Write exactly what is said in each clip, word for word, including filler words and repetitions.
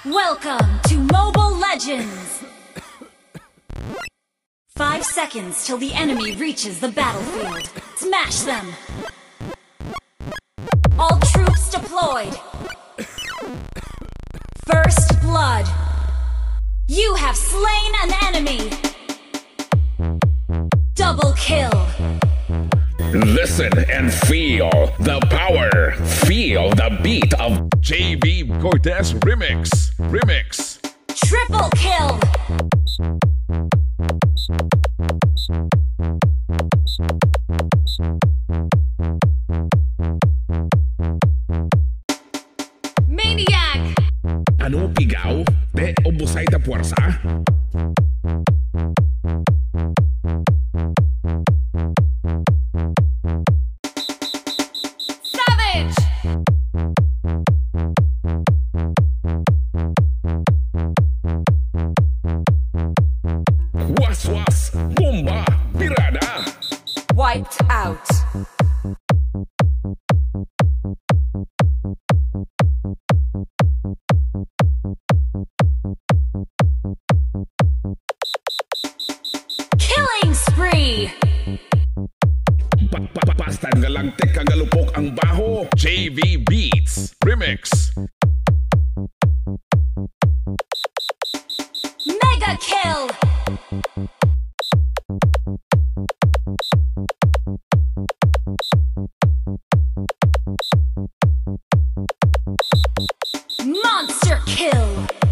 Welcome to Mobile Legends! Five seconds till the enemy reaches the battlefield. Smash them! All troops deployed! First blood! You have slain an enemy! Double kill! Listen and feel the power. Feel the beat of J V Cortez Remix. Remix. Triple kill! Maniac! Ano pigaw? De obusay ta puwersa? Was-was, bomba, birada. Wiped out. Killing spree. Bastad nga lang tek kagalupok ang baho. J V Beats Remix. Mega kill. Monster kill!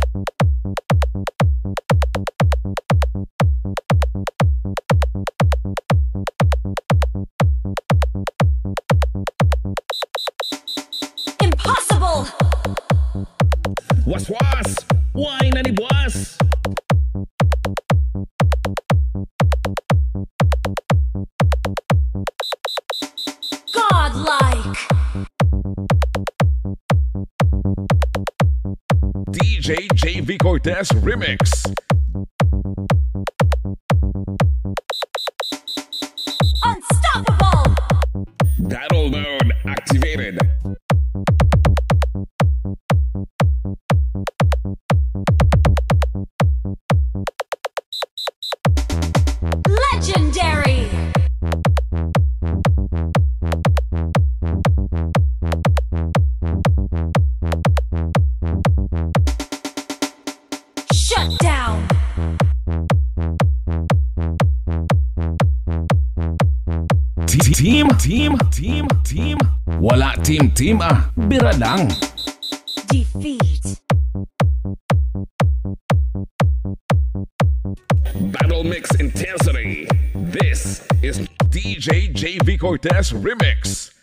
Impossible! Was-was, why na ni buwas? Godlike! D J J V Cortez Remix. Unstoppable! Battle mode activated. Legendary! Shut down! Team, team, team, team. Wala team, team ah. Bira lang. Defeat! Battle mix intensity. This is D J J V Cortez Remix.